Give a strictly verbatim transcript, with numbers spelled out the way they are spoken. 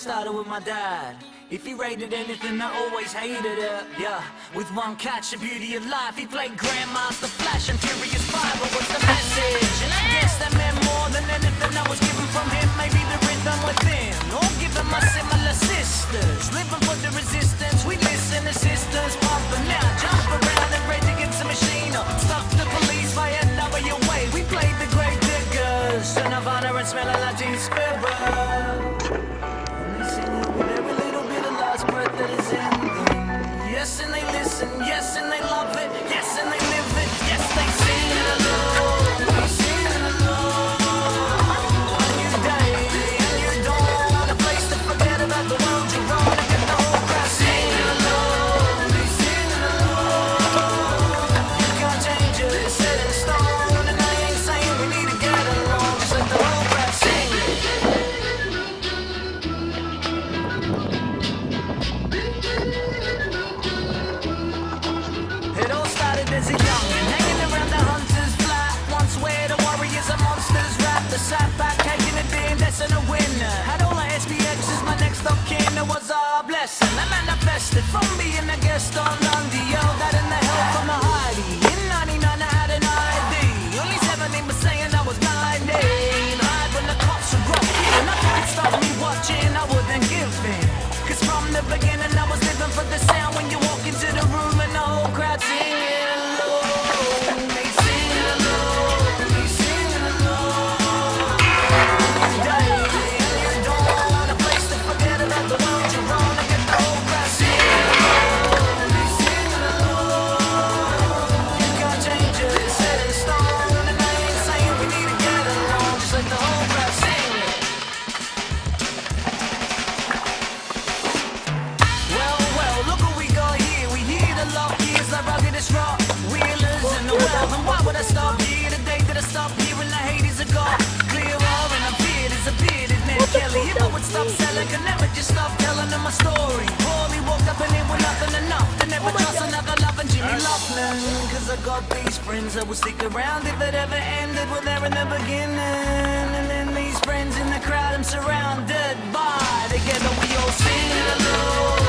started with my dad. If he rated anything, I always hated it, yeah. With one catch, the beauty of life, he played Grandmaster Flash and Furious Five. But what's the message? And I guess that meant more than anything I was given from him. Maybe the rhythm within, or given my similar sisters. Living for the resistance, we listen to sisters. Pumping now, jump around and ready to get some machine up. Stuff the police by N W A. We played the Grave Diggers, Son of Honor and smelling like Teen Spirit. Yes, and they listen, yes, and they love it, yes, and they live it, yes, they sing it along, they sing it along. On your day, and you don't want a place to forget about the world you're on, and get the whole crowd sing it along, they sing it along. You can't change it, it's set in stone, and I ain't saying we need to get along, just let the whole crowd sing it. As a youngin', hanging around the hunter's flat, once where the warriors and monsters rap. The sat back, taking a day, that's a winner. Had all the S B X's, my next of kin, it was a blessing. I manifested from being a guest on Lundy, yo, got in the help from the Heidi. In ninety-nine, I had an I D, only seventeen, but saying I was nineteen. Hide when the cops were rough, and nothing could stop me watching, I wouldn't give in. Cause from the beginning, I was living for the sound when you walk into the room and the whole crowd singing. And why would I stop here today? Did I stop here in the Hades of God? Clear off and I'm beard is a bearded Ned Kelly. If I would stop selling, could never just stop telling them my story. Poorly walked up and in with nothing enough to never trust another loving Jimmy Laughlin. Cause I got these friends that will stick around if it ever ended. Well, they're in the beginning. And then these friends in the crowd I'm surrounded by. Together we all sing along.